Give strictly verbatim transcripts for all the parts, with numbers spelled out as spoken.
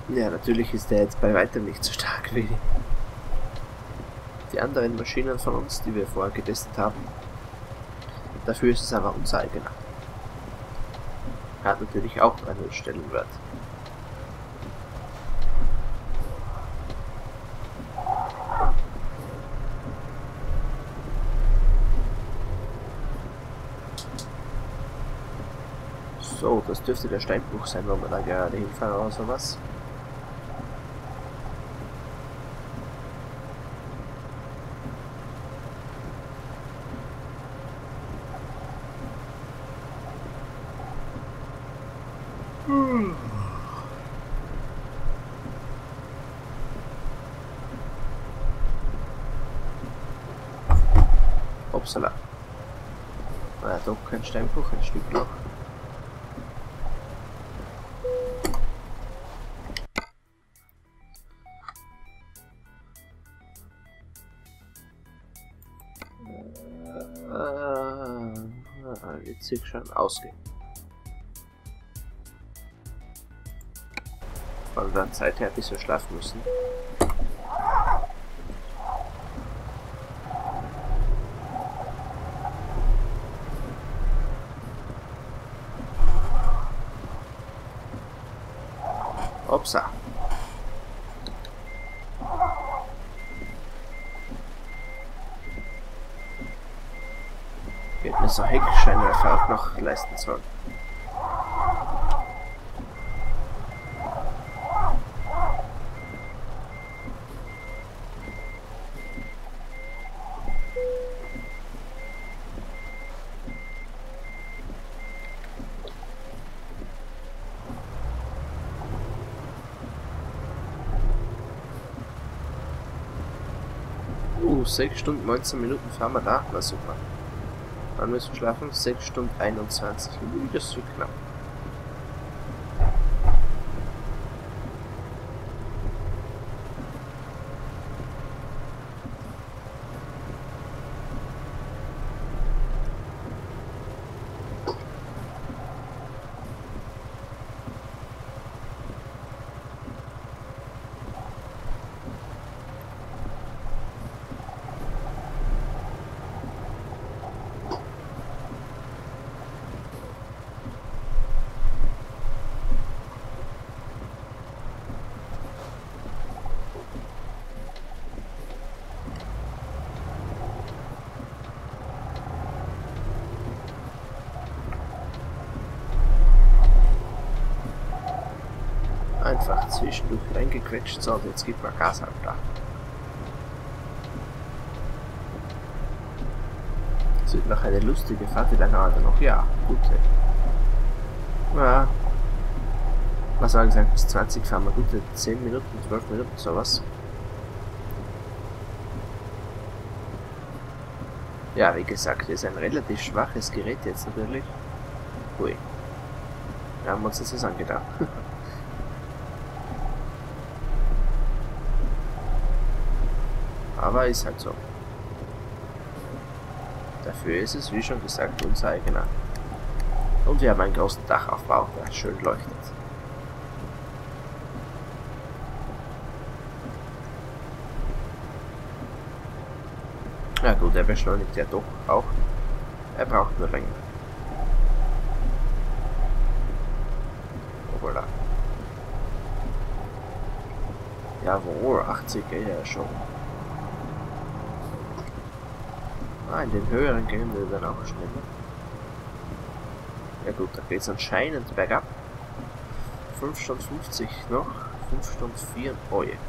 Ja, natürlich ist der jetzt bei weitem nicht so stark wie die anderen Maschinen von uns, die wir vorher getestet haben. Dafür ist es aber unser eigener. Er hat natürlich auch einen Stellenwert. So, das dürfte der Steinbruch sein, wo wir da gerade hinfahren oder sowas. Hm. Upsala. Ah, doch kein Steinbruch, ein Stück noch. Äh, jetzt sieht schon ausgehen. Von der Zeit her ein bisschen schlafen müssen. Upsa. Geht mir so Heckscheinwerfer auch noch leisten sollen. Uh, sechs Stunden, neunzehn Minuten fahren wir da. Na super. Wann müssen wir schlafen? sechs Stunden einundzwanzig. Uh, das ist so knapp. Einfach zwischendurch reingequetscht, so, und jetzt gibt man Gas halt da. Es wird noch eine lustige Fahrt, wie lange dauert er noch? Ja, gut. Ja. Was soll ich sagen, bis zwanzig fahren wir gute zehn Minuten, zwölf Minuten, sowas. Ja, wie gesagt, ist ein relativ schwaches Gerät jetzt natürlich. Ui. Da haben wir uns das jetzt angedacht. Aber ist halt so. Dafür ist es, wie schon gesagt, unser eigener. Und wir haben einen großen Dachaufbau, der schön leuchtet. Ja gut, er beschleunigt ja doch auch. Er braucht nur länger. Voilà. Jawohl, achtzig geht ja schon. Ah, in den höheren gehen wir dann auch schneller. Ja gut, da geht es anscheinend bergab. fünf Stunden fünfzig noch. fünf Stunden vier. Oh je.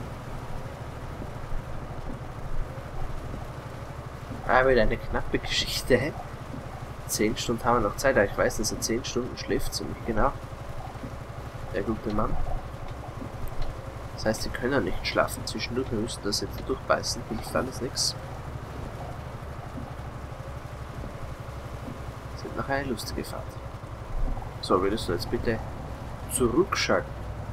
Ah, wieder eine knappe Geschichte. zehn Stunden haben wir noch Zeit, aber ich weiß, dass er zehn Stunden schläft, ziemlich genau. Der gute Mann. Das heißt, sie können nicht schlafen zwischendurch, wir müssen das jetzt durchbeißen, hilft alles nichts. Das wird noch eine lustige Fahrt. So, würdest du jetzt bitte zurückschalten?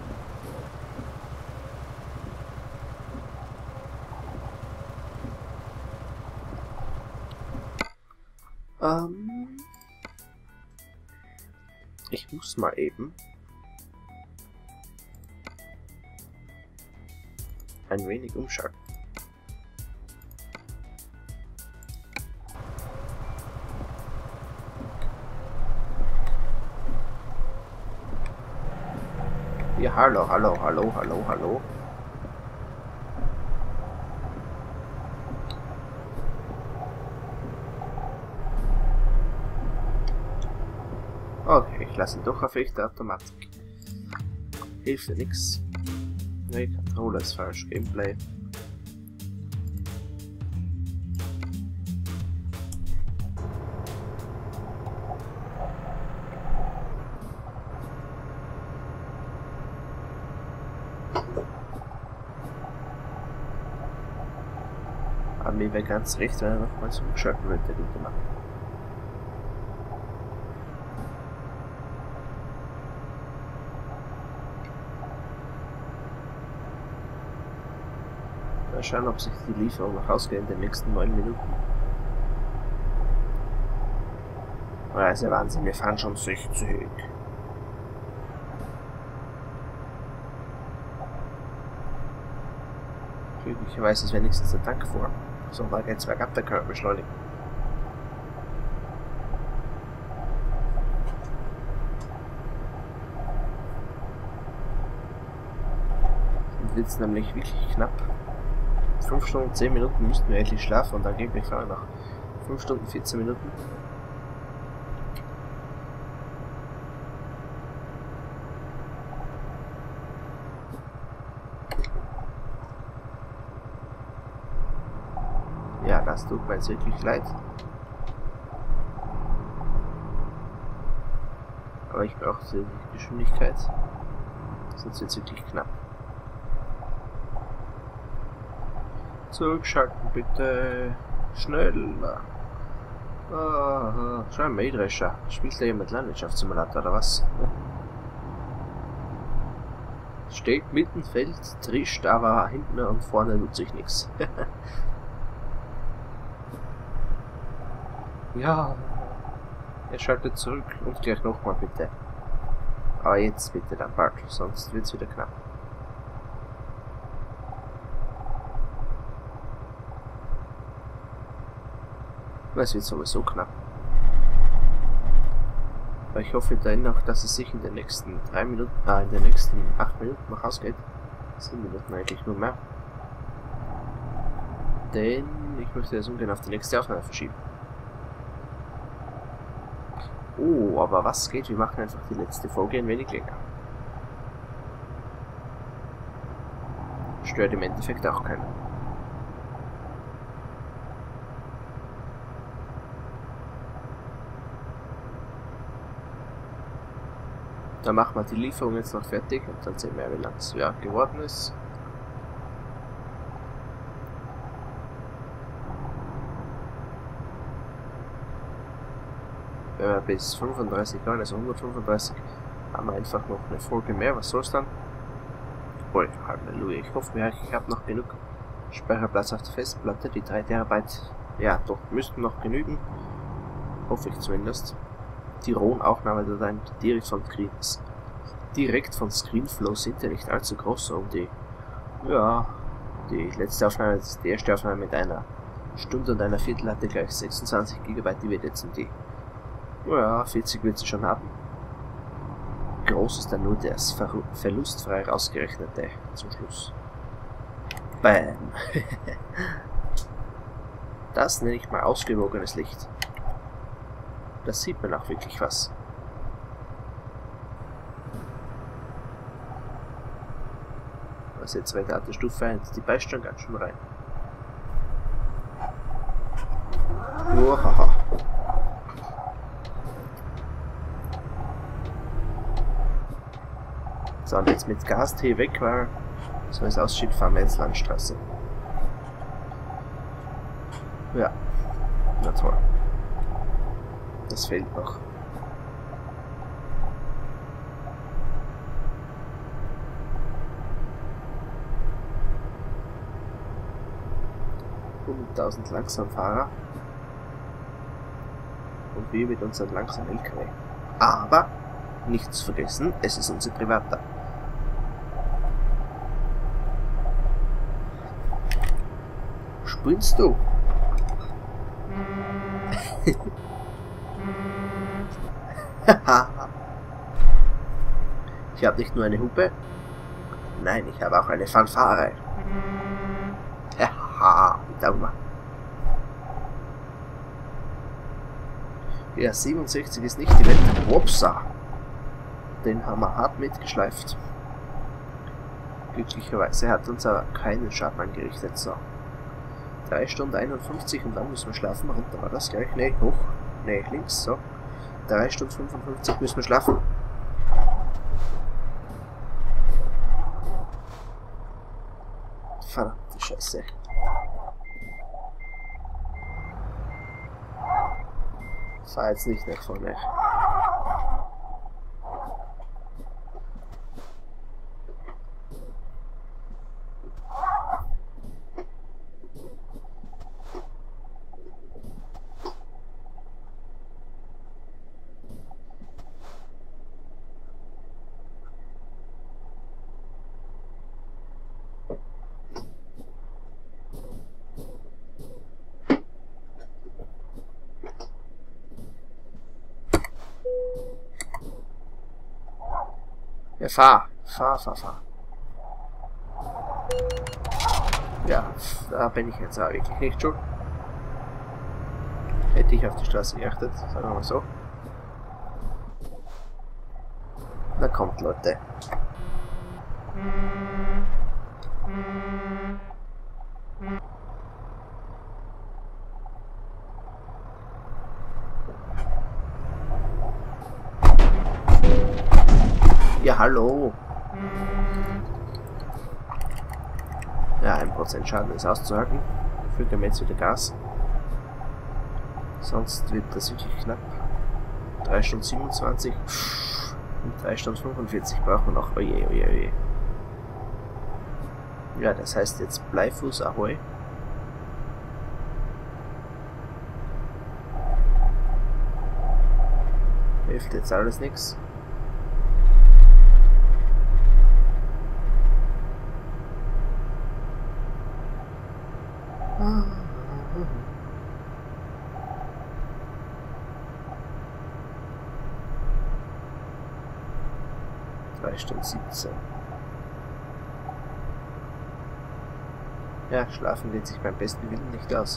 Ähm, ich muss mal eben ein wenig umschalten. Ja, hallo, hallo, hallo, hallo, hallo. Okay, ich lasse ihn doch auf echte Automatik. Hilft ja nix. Ne, Controller ist falsch. Gameplay. Aber mir wäre ganz recht, wenn er nochmals umgeschalten wird, der gute Mann. Mal schauen, ob sich die Lieferung noch ausgeht in den nächsten neun Minuten. Ja, ist ja Wahnsinn, wir fahren schon sechzig. Glücklicherweise ist wenigstens der Tank vor. So, da geht's bergab, da können wir beschleunigen. Dann wird's nämlich wirklich knapp. fünf Stunden, zehn Minuten müssten wir endlich schlafen und angeblich fahren wir noch fünf Stunden, vierzehn Minuten. Ja, das tut mir jetzt wirklich leid. Aber ich brauche die Geschwindigkeit. Sonst wird es wirklich knapp. Zurückschalten bitte. Schneller. Ah, schon ein Mähdrescher. Spielt da jemand Landwirtschaftssimulator oder was? Steht mitten Feld, trischt, aber hinten und vorne tut sich nichts. Ja, er schaltet zurück und gleich nochmal bitte. Aber jetzt bitte dann bald, sonst wird es wieder knapp. Es wird sowieso knapp. Aber ich hoffe dennoch, dass es sich in den nächsten drei Minuten, ah, in den nächsten acht Minuten noch ausgeht. sieben Minuten eigentlich nur mehr. Denn ich möchte das ungern auf die nächste Aufnahme verschieben. Oh, aber was geht? Wir machen einfach die letzte Folge ein wenig länger. Stört im Endeffekt auch keiner. Dann machen wir die Lieferung jetzt noch fertig und dann sehen wir, wie lang es ja, geworden ist. Wenn wir bis fünfunddreißig gehen, also hundertfünfunddreißig, haben wir einfach noch eine Folge mehr. Was soll's dann? Oh, Halleluja. Ich hoffe mir, ich habe noch genug Speicherplatz auf der Festplatte. Die drei Terabyte, ja, doch, müssten noch genügen. Hoffe ich zumindest. Die Rohaufnahmedateien direkt von Screens. Direkt von Screenflow sind ja nicht allzu groß, um die, ja, die letzte Aufnahme, die erste Aufnahme mit einer Stunde und einer Viertel hatte gleich sechsundzwanzig Gigabyte, die wird jetzt in die, ja, vierzig wird sie schon haben. Groß ist dann nur das ver verlustfrei rausgerechnete zum Schluss. Bam. Das nenne ich mal ausgewogenes Licht. Das sieht man auch wirklich was. Was jetzt weiter hat die Stufe eins, die beißt schon ganz schön rein. Ohaha. So, und jetzt mit Gas-T weg, weil so es aussieht, fahren wir jetzt Landstraße. Ja, na toll. Das fehlt noch. hunderttausend Langsamfahrer. Und wir mit unserem langsamen L K W. Aber, nicht zu vergessen, es ist unser privater. spinnst du? Ich habe nicht nur eine Hupe, nein, ich habe auch eine Fanfare. Haha, Daumen. Ja, siebenundsechzig ist nicht die Welt. Wopsa! Den haben wir hart mitgeschleift. Glücklicherweise hat uns aber keinen Schaden angerichtet. So. drei Stunden einundfünfzig und dann müssen wir schlafen. Runter war das gleich. Ne, hoch. Ne, links. So. drei Stunden fünfundfünfzig müssen wir schlafen. Verdammte Scheiße. Fahr jetzt nicht nach vorne. Ja, fahr, fahr, fahr, fahr. Ja, da bin ich jetzt auch wirklich nicht schuld. Hätte ich auf die Straße geachtet, sagen wir mal so. Na kommt, Leute. Ja, hallo. Ja, ein Prozent Schaden ist auszuhalten. Dafür geben wir jetzt wieder Gas. Sonst wird das wirklich knapp. drei Stunden siebenundzwanzig und drei Stunden fünfundvierzig brauchen wir noch. Oje, oje, oje. Ja, das heißt jetzt Bleifuß Ahoi. Hilft jetzt alles nichts. drei Stunden siebzehn. Ja, schlafen geht sich beim besten Willen nicht aus.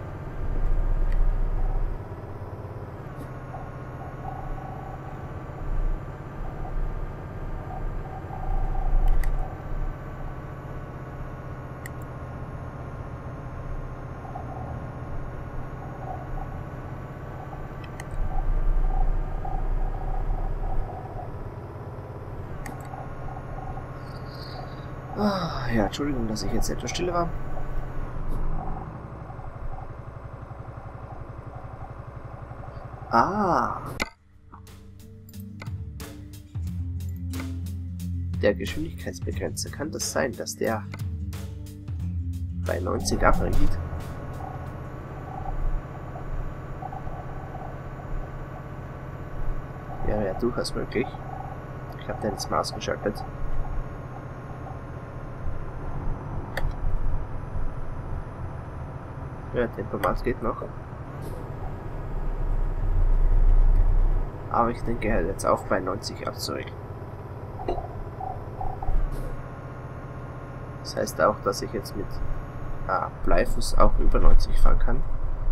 Ah, ja, Entschuldigung, dass ich jetzt etwas still war. Ah. Der Geschwindigkeitsbegrenzer. Kann das sein, dass der bei neunzig abhängt? Wäre ja durchaus möglich. Ich habe den jetzt mal ausgeschaltet. Ja, Tempomat geht noch. Aber ich denke, er hat jetzt auch bei neunzig ab zurück. Das heißt auch, dass ich jetzt mit ah, Bleifuß auch über neunzig fahren kann.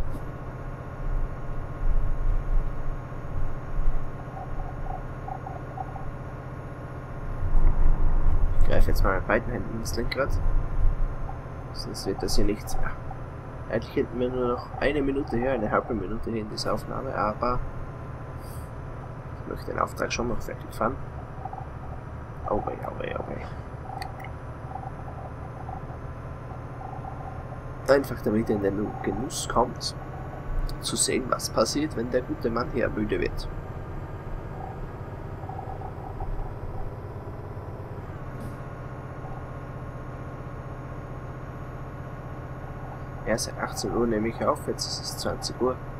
Ich greife jetzt mal mit beiden Händen ins Lenkrad. Sonst wird das hier nichts mehr. Eigentlich hätten wir nur noch eine Minute hier, eine halbe Minute hier in dieser Aufnahme, aber ich möchte den Auftrag schon noch fertig fahren. Oh wei, oh wei, oh wei. Einfach damit er in den Genuss kommt, zu sehen, was passiert, wenn der gute Mann hier müde wird. Ja, seit achtzehn Uhr nehme ich auf, jetzt ist es zwanzig Uhr.